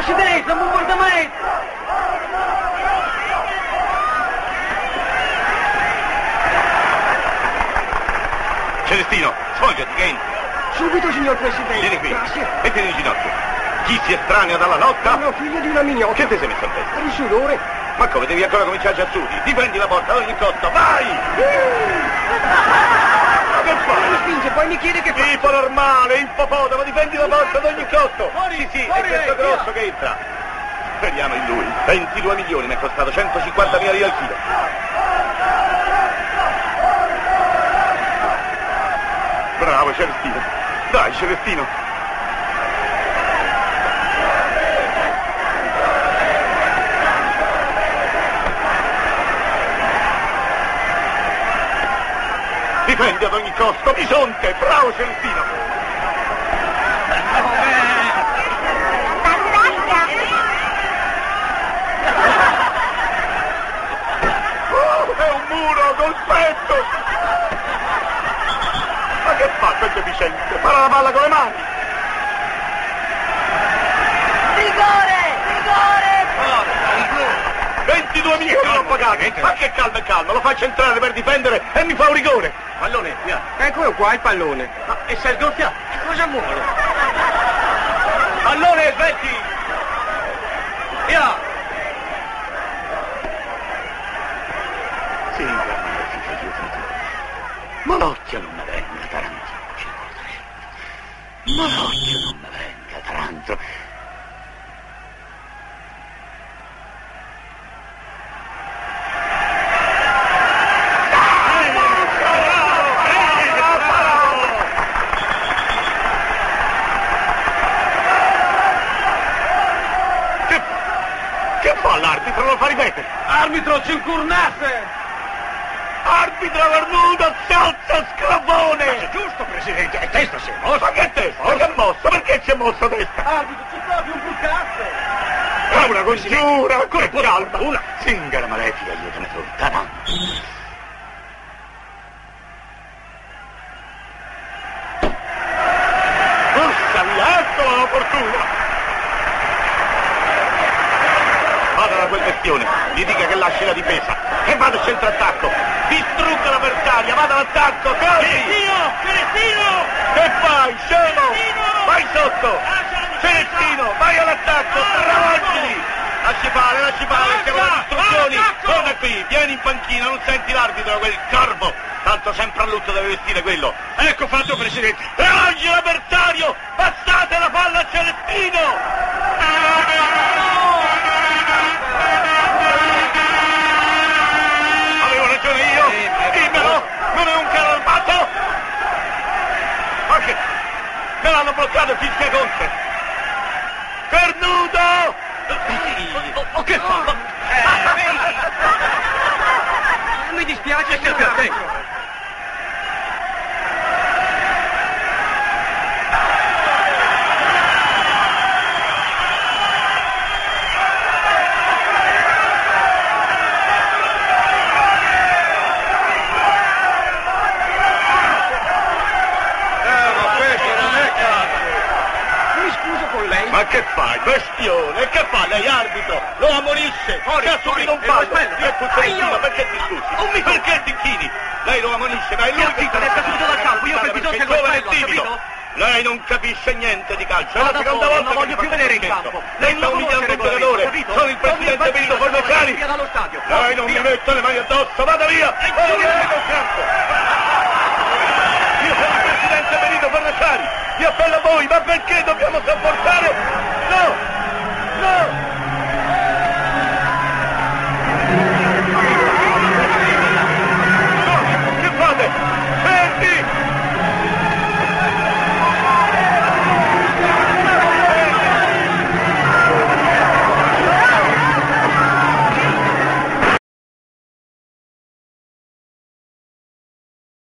Presidente, un bombardamento! Celestino, sfoggiati, che entri. Subito, signor Presidente. Vieni qui. Grazie. Mettiti in ginocchio. Chi si estranea dalla lotta? Sono figlio di una mignotta. Che ti sei messo in testa? Per il sudore. Ma come, devi ancora cominciare già studi? Difendi la porta ad ogni costo, vai! Ma che Mi fai? spinge, poi mi chiede che fa. Tipo normale, ippopotamo, difendi la porta ad ogni costo! Sì, è questo grosso che entra. Speriamo in lui. 22 milioni mi è costato, 150.000 lire al chilo. Bravo Celestino. Dai Celestino. Difendi ad ogni costo, Bisonte, bravo Celestino. È un muro col petto. Ma che fa quel deficiente? Para la palla con le mani. Rigore! 22 milioni l'ho pagato. Ma che calma e calma, lo faccio entrare per difendere e mi fa un rigore. Pallone, via. Eccolo qua il pallone. Ma e sei sgonfiato? Cosa vuole? Pallone, svetti! Via! Sì, ma l'occhio non mi venga, Taranto. Ma l'occhio non mi venga, Taranto. Che fa l'arbitro? Lo fa ripetere. Arbitro, circurnasse! Arbitro Vernudo, salsa scravone! Ma è giusto, Presidente, è testa si è mossa. Ma che testa? Ma che è mosso? Perché si è mosso testa? Arbitro, c'è stato un bucasse! È una congiura, ancora più calma. Una zingara malefica, io te ne trovo tanto. Porca via, eccola la fortuna! Vada da quel bestione, gli dica che lasci la difesa, che vada al centro-attacco, distrugga l'avversaria, vada all'attacco, corri! Celestino! Che fai, scemo? Vai sotto! Celestino, vai all'attacco, travolgili! Lasci fare, siamo alle istruzioni! Torna qui, vieni in panchina, non senti l'arbitro, quel corvo! Tanto sempre a lutto deve vestire quello! Ecco fatto, Presidente! Travolgi l'avversario! Passate la palla a Celestino! Avevo ragione io! Dimmelo! Non è un carro armato! Ma che? Me l'hanno bloccato fischia contro! Cornudo! Che fa? Mi dispiace, Che per te? Mi scuso con lei. Ma che fai, bestione? Che fa lei, arbitro? Lo ammonisce! Fuori, Che ha subito un fallo! quello. Che puzzolino, perché ti scusi? Perché ti inchini? Lei lo ammonisce, ma è lui che resta subito dal campo, io per bisogno perché del giovane quello, è timido. capito? Lei non capisce niente di calcio, è Vada la seconda fuori, volta non che voglio mi più fa vedere in questo. campo. Lei sta Non lo umiliando un conosce giocatore, capito? sono il presidente Benito Fornecari. Via dallo stadio. Lei non mi mette le mani addosso, vada via! Vada via dal campo! Io sono il presidente Benito Fornecari, vi appello a voi, ma perché dobbiamo sopportare? No! No!